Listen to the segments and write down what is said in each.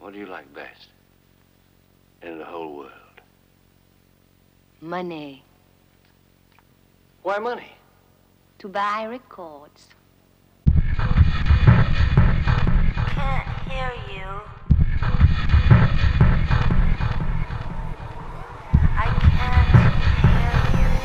What do you like best in the whole world? Money. Why money? To buy records. Can't hear you. I can't hear you.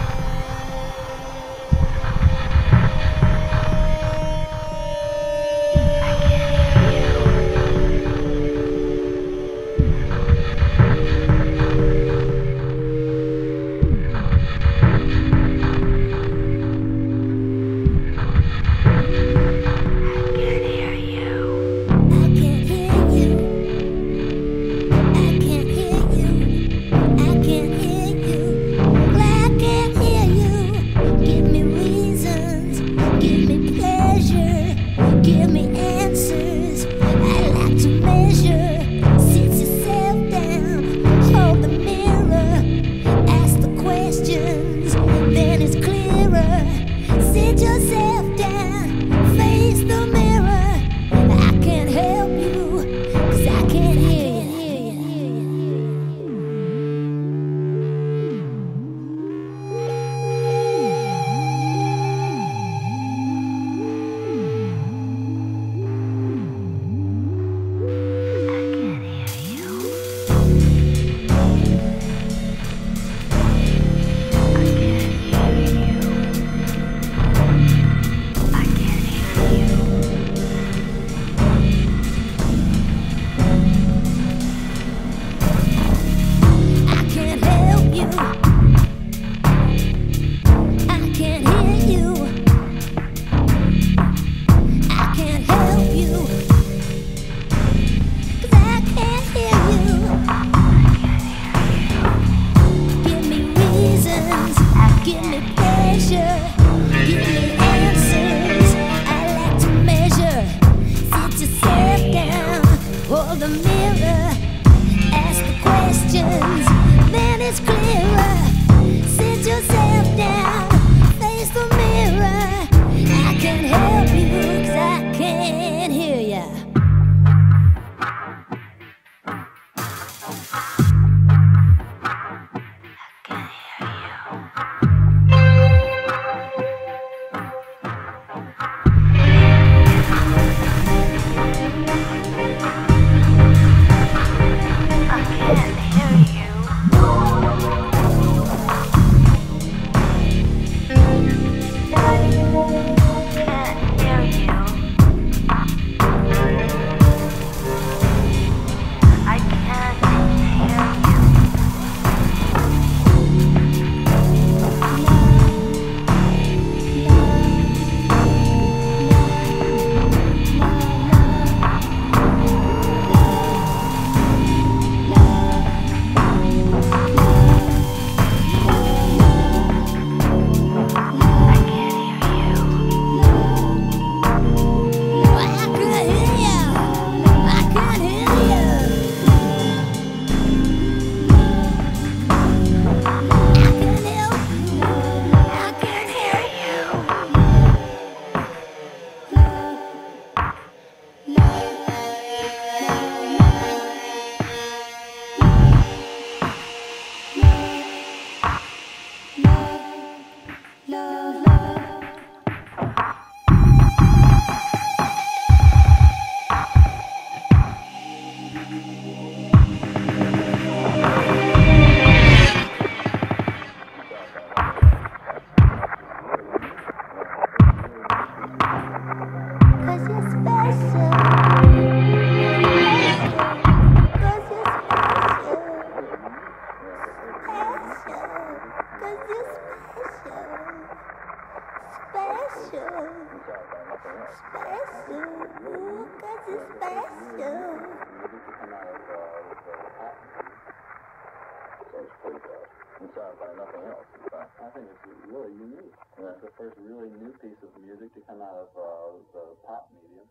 Really unique. It's the first really new piece of music to come out of the pop medium.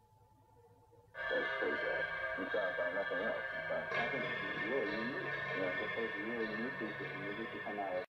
That's pretty good. Inspired by nothing else. In fact, I think it's really unique. It's the first really new piece of music to come out of